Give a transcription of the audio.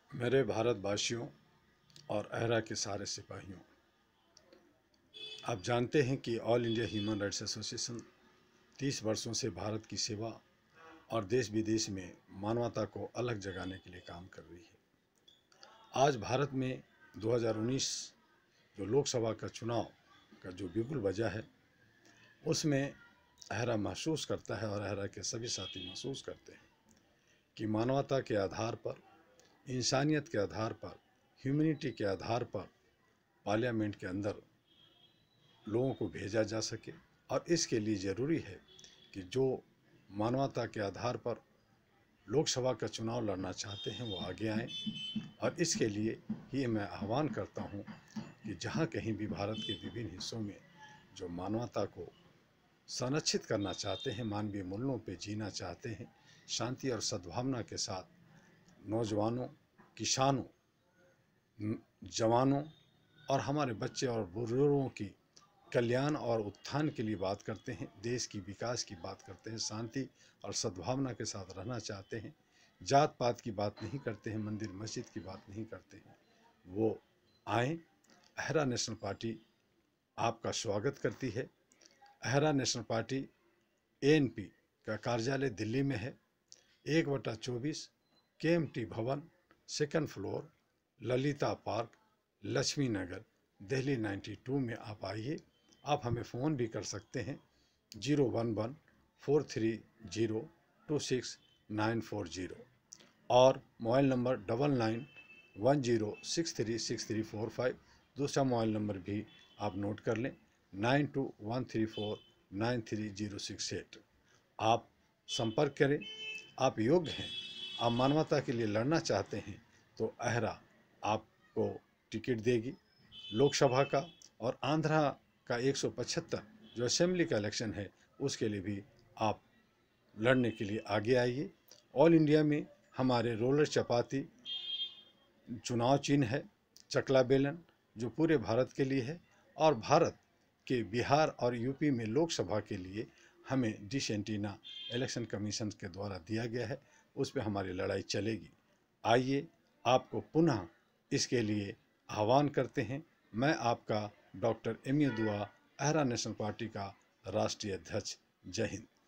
मेरे भारतवासियों और अहरा के सारे सिपाहियों, आप जानते हैं कि all India human rights association 30 वर्षों से भारत की सेवा और देश विदेश में मानवता को अलग जगाने के लिए काम कर रही है। आज भारत में 2019 जो लोकसभा का चुनाव का जो बिगुल बजा है, उसमें अहरा महसूस करता है और अहरा के सभी साथी महसूस करते हैं कि मानवता के आधार पर, इंसानियत के आधार पर, ह्यूमैनिटी के आधार पर पार्लियामेंट के अंदर लोगों को भेजा जा सके। और इसके लिए ज़रूरी है कि जो मानवता के आधार पर लोकसभा का चुनाव लड़ना चाहते हैं वो आगे आएं। और इसके लिए ही मैं आह्वान करता हूं कि जहां कहीं भी भारत के विभिन्न हिस्सों में जो मानवता को संरक्षित करना चाहते हैं, मानवीय मूल्यों पे जीना चाहते हैं, शांति और सद्भावना के साथ नौजवानों, किसानों, जवानों और हमारे बच्चे और बुजुर्गों की कल्याण और उत्थान के लिए बात करते हैं, देश की विकास की बात करते हैं, शांति और सद्भावना के साथ रहना चाहते हैं, जात पात की बात नहीं करते हैं, मंदिर मस्जिद की बात नहीं करते हैं, वो आएँ। अहरा नेशनल पार्टी आपका स्वागत करती है। अहरा नेशनल पार्टी ANP का कार्यालय दिल्ली में है, 1/24 KMT Bhawan, 2nd floor, Lalita park, Laxmi Nagar, Delhi 92 में आप आइए। आप हमें फ़ोन भी कर सकते हैं 011-430-26940 और मोबाइल नंबर 9910636345। दूसरा मोबाइल नंबर भी आप नोट कर लें 9213493068। आप संपर्क करें। आप योग्य हैं, आप मानवता के लिए लड़ना चाहते हैं तो अहरा आपको टिकट देगी लोकसभा का, और आंध्रा का 175 जो असेंबली का इलेक्शन है उसके लिए भी आप लड़ने के लिए आगे आइए। ऑल इंडिया में हमारे रोलर चपाती चुनाव चिन्ह है, चकला बेलन, जो पूरे भारत के लिए है। और भारत के बिहार और यूपी में लोकसभा के लिए हमें डिश एंटीना इलेक्शन कमीशन के द्वारा दिया गया है, उस पर हमारी लड़ाई चलेगी। आइए, आपको पुनः इसके लिए आह्वान करते हैं। मैं आपका डॉक्टर MA दुआ, अहरा नेशनल पार्टी का राष्ट्रीय अध्यक्ष। जय हिंद।